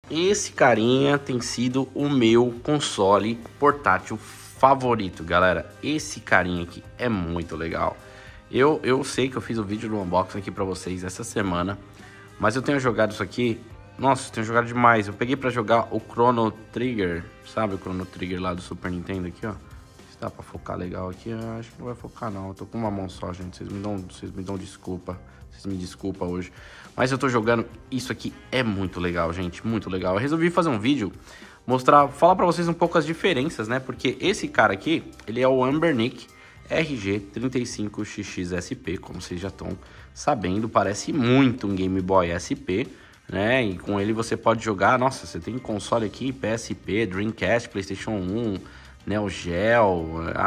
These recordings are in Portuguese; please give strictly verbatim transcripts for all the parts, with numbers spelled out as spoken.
esse carinha tem sido o meu console portátil favorito, galera. Esse carinha aqui é muito legal. Eu, eu sei que eu fiz o vídeo do unboxing aqui pra vocês essa semana, mas eu tenho jogado isso aqui. Nossa, eu tenho jogado demais. Eu peguei pra jogar o Chrono Trigger, sabe o Chrono Trigger lá do Super Nintendo aqui, ó. Se dá pra focar legal aqui, eu acho que não vai focar não. Eu tô com uma mão só, gente. Vocês me dão, vocês me dão desculpa. Vocês me desculpa hoje. Mas eu tô jogando. Isso aqui é muito legal, gente. Muito legal. Eu resolvi fazer um vídeo, mostrar, falar pra vocês um pouco as diferenças, né? Porque esse cara aqui, ele é o Anbernic R G trinta e cinco X X S P, como vocês já estão sabendo. Parece muito um Game Boy S P, né? E com ele você pode jogar. Nossa, você tem console aqui, P S P, Dreamcast, PlayStation um, Neo Geo,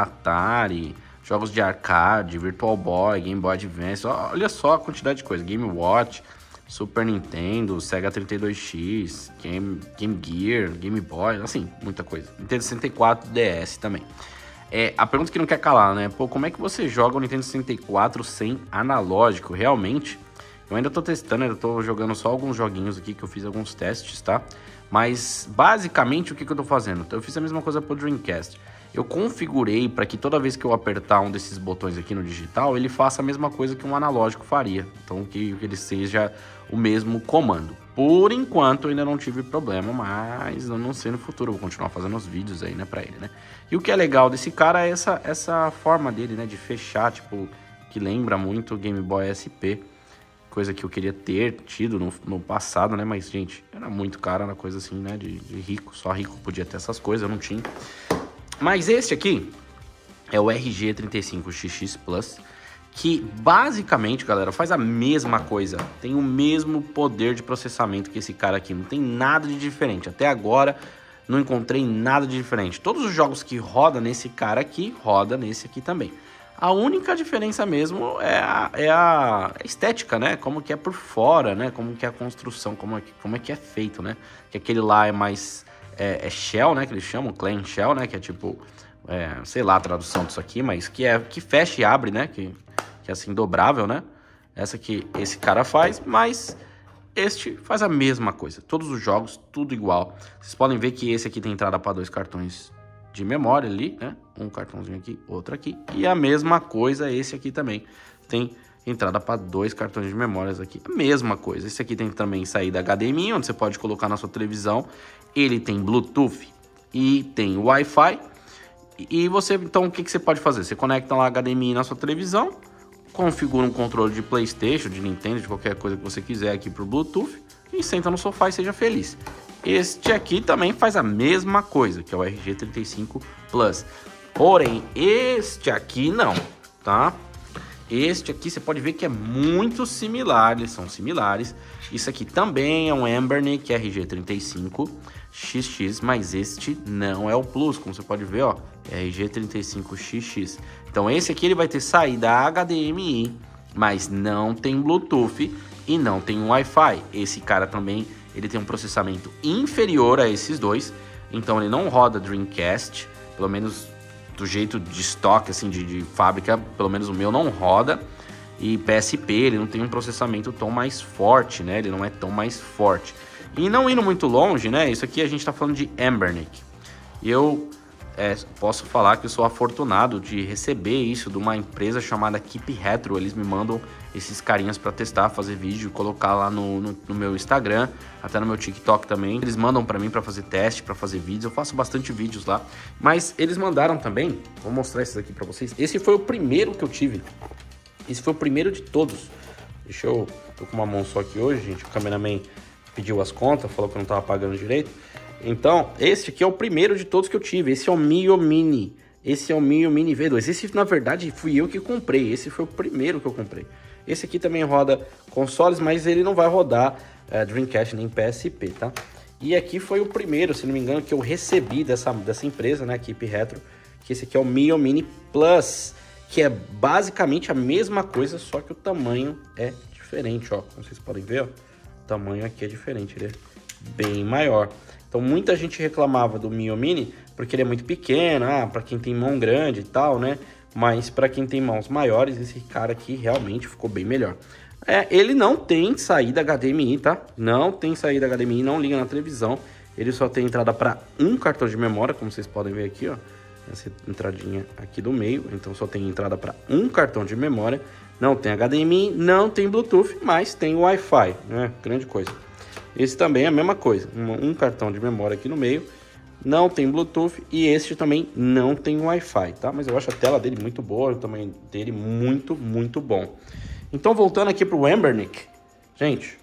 Atari, jogos de arcade, Virtual Boy, Game Boy Advance. Olha só a quantidade de coisa. Game Watch, Super Nintendo, Sega trinta e dois X, Game, Game Gear, Game Boy, assim, muita coisa. Nintendo sessenta e quatro, D S também. É, a pergunta que não quer calar, né? Pô, como é que você joga o Nintendo sessenta e quatro sem analógico? Realmente, eu ainda tô testando, ainda tô jogando só alguns joguinhos aqui que eu fiz alguns testes, tá? Mas, basicamente, o que, que eu tô fazendo? Eu fiz a mesma coisa pro Dreamcast. Eu configurei para que toda vez que eu apertar um desses botões aqui no digital, ele faça a mesma coisa que um analógico faria. Então, que ele seja o mesmo comando. Por enquanto, eu ainda não tive problema, mas eu não sei no futuro. Eu vou continuar fazendo os vídeos aí, né, pra ele, né? E o que é legal desse cara é essa, essa forma dele, né, de fechar, tipo, que lembra muito o Game Boy S P. Coisa que eu queria ter tido no, no passado, né? Mas, gente, era muito caro, era coisa assim, né, de, de rico. Só rico podia ter essas coisas, eu não tinha. Mas esse aqui é o R G trinta e cinco X X Plus, que basicamente, galera, faz a mesma coisa. Tem o mesmo poder de processamento que esse cara aqui. Não tem nada de diferente. Até agora não encontrei nada de diferente. Todos os jogos que roda nesse cara aqui, roda nesse aqui também. A única diferença mesmo é a, é a estética, né? Como que é por fora, né? Como que é a construção, como é, como é que é feito, né? Que aquele lá é mais... É, é shell, né? Que eles chamam, clam shell, né? Que é tipo, é, sei lá a tradução disso aqui, mas que é que fecha e abre, né? Que, que é assim, dobrável, né? Essa que esse cara faz, mas este faz a mesma coisa. Todos os jogos, tudo igual. Vocês podem ver que esse aqui tem entrada para dois cartões de memória ali, né? Um cartãozinho aqui, outro aqui. E a mesma coisa, esse aqui também tem entrada para dois cartões de memórias aqui. A mesma coisa. Esse aqui tem também saída H D M I, onde você pode colocar na sua televisão. Ele tem Bluetooth e tem Wi-Fi. E você, então, o que, que você pode fazer? Você conecta lá H D M I na sua televisão, configura um controle de PlayStation, de Nintendo, de qualquer coisa que você quiser aqui pro Bluetooth e senta no sofá e seja feliz. Este aqui também faz a mesma coisa, que é o R G trinta e cinco Plus. Porém, este aqui não, tá? Este aqui você pode ver que é muito similar, eles são similares. Isso aqui também é um Anbernic R G trinta e cinco X X, mas este não é o Plus, como você pode ver, ó, R G trinta e cinco X X. Então esse aqui ele vai ter saída H D M I, mas não tem Bluetooth e não tem Wi-Fi. Esse cara também, ele tem um processamento inferior a esses dois, então ele não roda Dreamcast, pelo menos do jeito de estoque, assim, de, de fábrica, pelo menos o meu não roda. E P S P, ele não tem um processamento tão mais forte, né? Ele não é tão mais forte. E não indo muito longe, né? Isso aqui a gente tá falando de Anbernic. E eu é, posso falar que eu sou afortunado de receber isso de uma empresa chamada Keep Retro. Eles me mandam esses carinhas para testar, fazer vídeo, colocar lá no, no, no meu Instagram, até no meu TikTok também. Eles mandam para mim para fazer teste, para fazer vídeos. Eu faço bastante vídeos lá. Mas eles mandaram também, vou mostrar esses aqui para vocês. Esse foi o primeiro que eu tive. Esse foi o primeiro de todos. Deixa eu... Tô com uma mão só aqui hoje, gente. O cameraman pediu as contas, falou que eu não tava pagando direito. Então, esse aqui é o primeiro de todos que eu tive. Esse é o Mio Mini. Esse é o Mio Mini V dois. Esse, na verdade, fui eu que comprei. Esse foi o primeiro que eu comprei. Esse aqui também roda consoles, mas ele não vai rodar é, Dreamcast nem P S P, tá? E aqui foi o primeiro, se não me engano, que eu recebi dessa, dessa empresa, né? Keep Retro. Que esse aqui é o Mio Mini Plus, que é basicamente a mesma coisa, só que o tamanho é diferente, ó. Como vocês podem ver, ó, o tamanho aqui é diferente, ele é bem maior. Então muita gente reclamava do Mio Mini porque ele é muito pequeno, ah, para quem tem mão grande e tal, né? Mas para quem tem mãos maiores, esse cara aqui realmente ficou bem melhor. É, ele não tem saída H D M I, tá? Não tem saída H D M I, não liga na televisão. Ele só tem entrada para um cartão de memória, como vocês podem ver aqui, ó. Essa entradinha aqui do meio, então só tem entrada para um cartão de memória. Não tem H D M I, não tem Bluetooth, mas tem Wi-Fi, né? Grande coisa. Esse também é a mesma coisa, um, um cartão de memória aqui no meio. Não tem Bluetooth e este também não tem Wi-Fi, tá? Mas eu acho a tela dele muito boa, o tamanho dele muito, muito bom. Então, voltando aqui pro Anbernic, gente,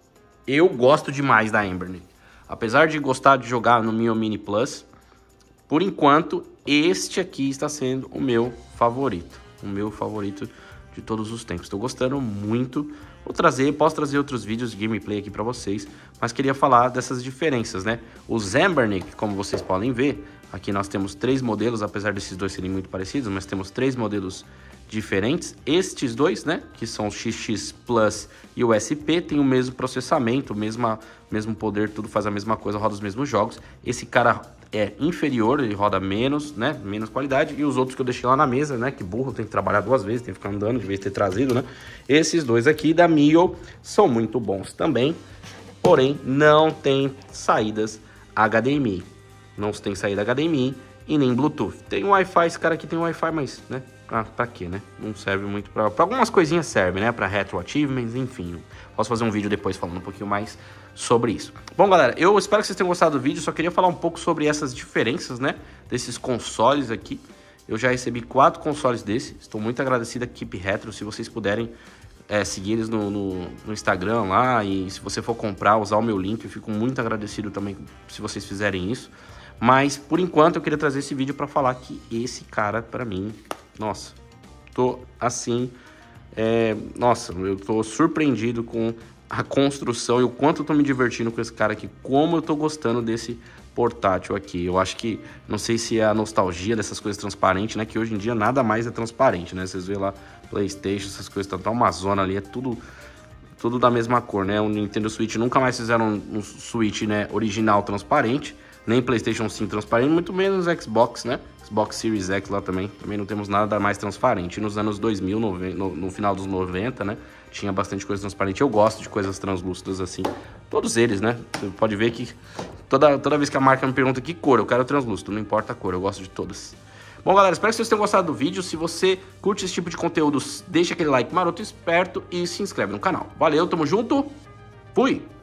eu gosto demais da Anbernic. Apesar de gostar de jogar no Mio Mini Plus, por enquanto, este aqui está sendo o meu favorito. O meu favorito de todos os tempos. Estou gostando muito. Vou trazer, posso trazer outros vídeos de gameplay aqui para vocês, mas queria falar dessas diferenças, né? O Anbernic, como vocês podem ver, aqui nós temos três modelos, apesar desses dois serem muito parecidos, mas temos três modelos diferentes. Estes dois, né, que são o X X Plus e o S P, tem o mesmo processamento, o mesmo, mesmo poder, tudo faz a mesma coisa, roda os mesmos jogos. Esse cara é inferior, ele roda menos, né, menos qualidade, e os outros que eu deixei lá na mesa, né, que burro, tem que trabalhar duas vezes, tem que ficar andando, de vez de ter trazido, né. Esses dois aqui da Mio são muito bons também, porém não tem saídas H D M I, não tem saída H D M I e nem Bluetooth. Tem Wi-Fi, esse cara aqui tem Wi-Fi, mas, né, pra, pra quê, né? Não serve muito pra... Pra algumas coisinhas serve, né? Pra retro achievements, enfim. Posso fazer um vídeo depois falando um pouquinho mais sobre isso. Bom, galera, eu espero que vocês tenham gostado do vídeo. Só queria falar um pouco sobre essas diferenças, né? Desses consoles aqui. Eu já recebi quatro consoles desses. Estou muito agradecido à equipe Retro. Se vocês puderem é, seguir eles no, no, no Instagram lá. E se você for comprar, usar o meu link. Eu fico muito agradecido também se vocês fizerem isso. Mas, por enquanto, eu queria trazer esse vídeo para falar que esse cara, para mim, nossa, tô assim, é, nossa, eu tô surpreendido com a construção e o quanto eu tô me divertindo com esse cara aqui, como eu tô gostando desse portátil aqui. Eu acho que, não sei se é a nostalgia dessas coisas transparentes, né, que hoje em dia nada mais é transparente, né, vocês veem lá, PlayStation, essas coisas, tá, tá uma zona ali, é tudo... tudo da mesma cor, né, o Nintendo Switch nunca mais fizeram um, um Switch, né, original transparente, nem PlayStation cinco transparente, muito menos Xbox, né? Xbox Series X lá também. Também não temos nada mais transparente. Nos anos dois mil, no, no, no final dos noventa, né? Tinha bastante coisa transparente. Eu gosto de coisas translúcidas assim. Todos eles, né? Você pode ver que toda, toda vez que a marca me pergunta que cor, eu quero translúcido. Não importa a cor, eu gosto de todas. Bom, galera, espero que vocês tenham gostado do vídeo. Se você curte esse tipo de conteúdo, deixa aquele like maroto esperto e se inscreve no canal. Valeu, tamo junto. Fui!